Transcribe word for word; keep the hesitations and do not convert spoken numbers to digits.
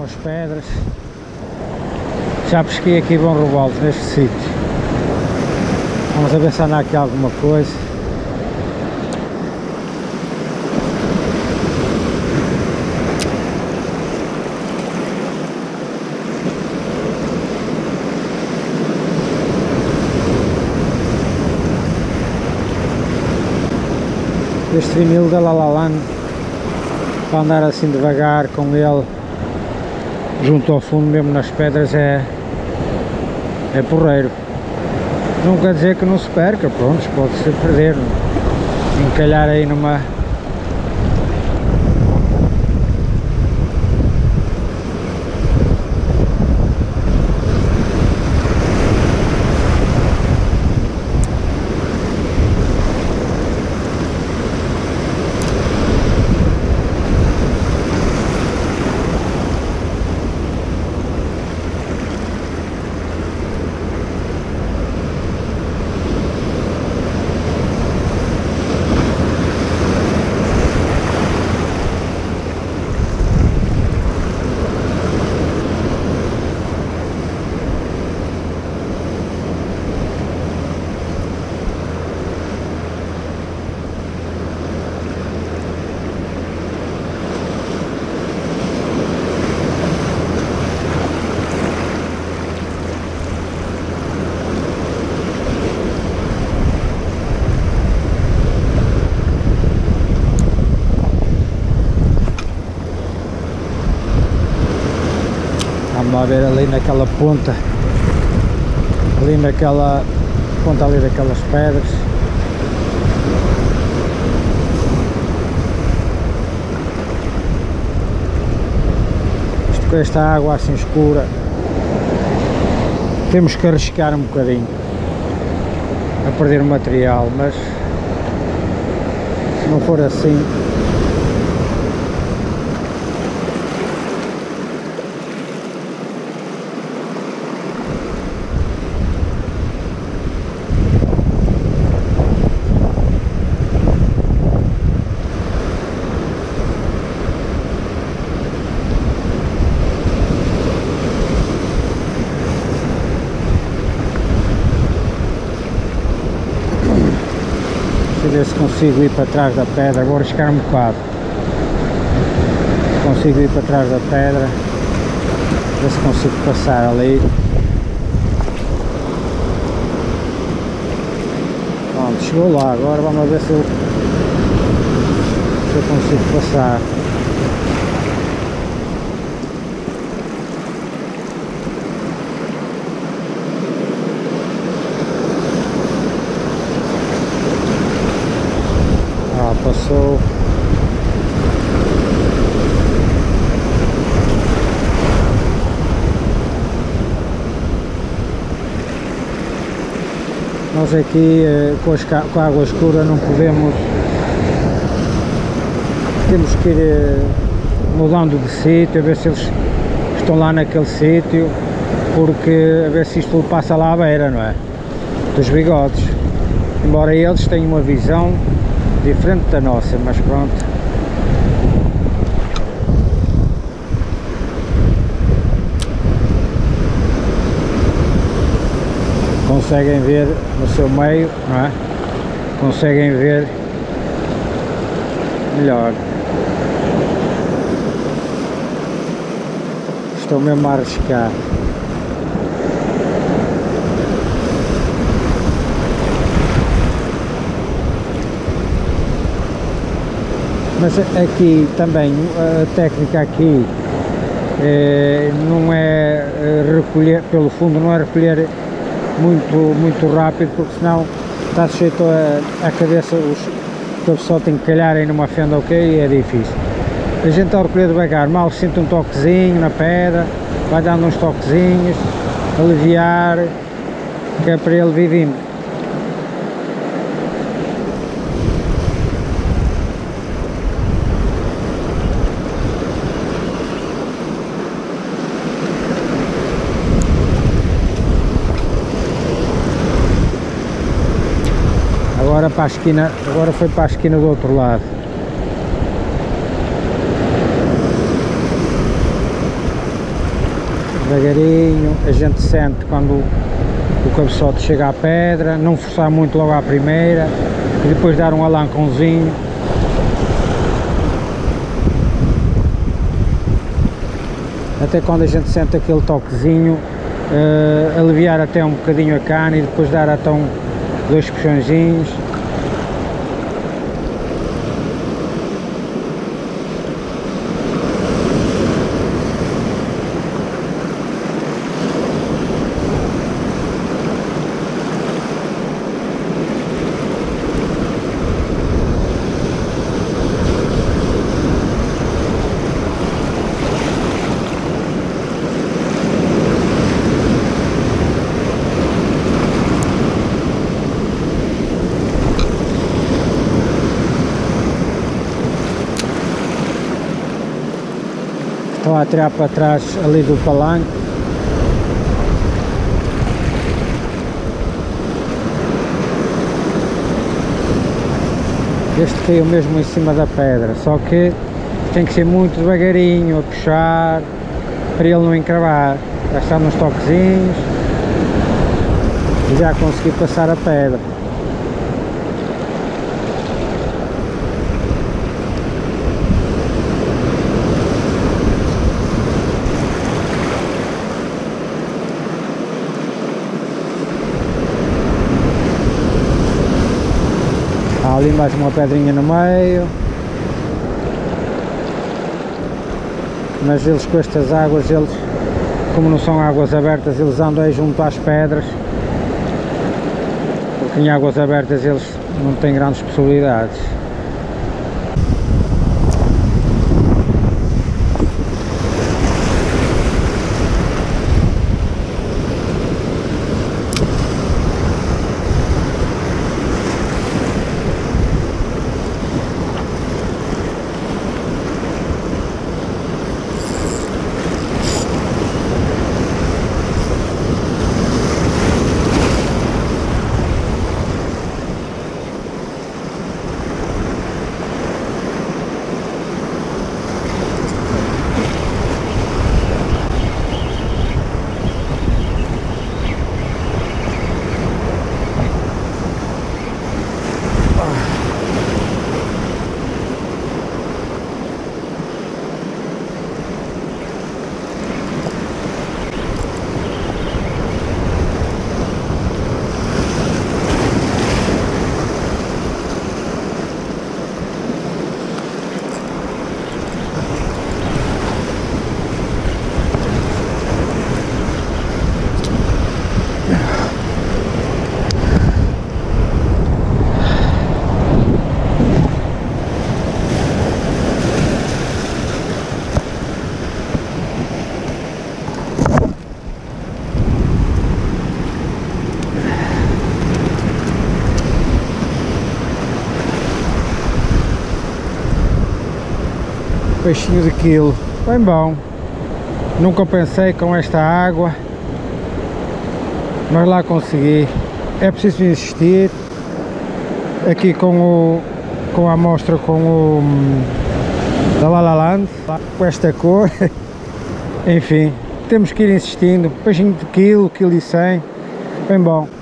as pedras. Já pesquei aqui bons robalos neste sítio. Vamos a ver se anda aqui alguma coisa. Este vinil da La La Land, para andar assim devagar com ele junto ao fundo, mesmo nas pedras, é, é porreiro. Não quer dizer que não se perca, pronto, pode-se perder, encalhar aí numa... Vamos lá ver ali naquela ponta, ali naquela ponta ali daquelas pedras. Isto com esta água assim escura, temos que arriscar um bocadinho a perder o material, mas se não for assim... Deixa eu ver se consigo ir para trás da pedra, vou arriscar um bocado. Se consigo ir para trás da pedra, ver se consigo passar ali. Pronto, chegou lá, agora vamos ver se eu, se eu consigo passar. Passou. Nós aqui com, as, com a água escura não podemos, temos que ir mudando de sítio, a ver se eles estão lá naquele sítio, porque a ver se isto passa lá à beira, não é? Dos bigodes. Embora eles tenham uma visão diferente da nossa, mas pronto. Conseguem ver no seu meio, não é? Conseguem ver melhor. Estou mesmo a arriscar. Mas aqui também, a técnica aqui é, não é recolher, pelo fundo não é recolher muito, muito rápido, porque senão está sujeito a, a cabeça, os, que a pessoa tem que calhar aí numa fenda, ok, e é difícil. A gente ao recolher devagar, mal sente um toquezinho na pedra, vai dando uns toquezinhos, aliviar, que é para ele vir vindo. Agora para a esquina, agora foi para a esquina do outro lado. devagarinho, a gente sente quando o cabeçote chega à pedra, não forçar muito logo à primeira e depois dar um alancãozinho. Até quando a gente sente aquele toquezinho, uh, aliviar até um bocadinho a cana e depois dar até um, dois puxõezinhos. Estou a tirar para trás ali do palanque. Este caiu mesmo em cima da pedra, só que tem que ser muito devagarinho, a puxar, para ele não encravar. Já está nos toquezinhos e já consegui passar a pedra. Há ali mais uma pedrinha no meio, mas eles com estas águas, eles, como não são águas abertas, eles andam aí junto às pedras, porque em águas abertas eles não têm grandes possibilidades. Peixinho de quilo, bem bom. Nunca pensei com esta água, mas lá consegui. É preciso insistir. Aqui com o com a amostra com o da Lalaland, com esta cor. Enfim, temos que ir insistindo. Peixinho de quilo, quilo e cem, bem bom.